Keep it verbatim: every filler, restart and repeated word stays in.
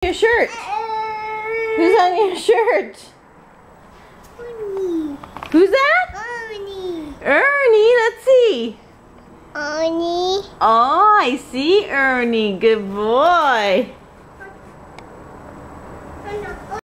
your shirt? Who's on your shirt? Ernie. Who's that? Ernie. Ernie, let's see. Ernie. Oh, I see Ernie. Good boy.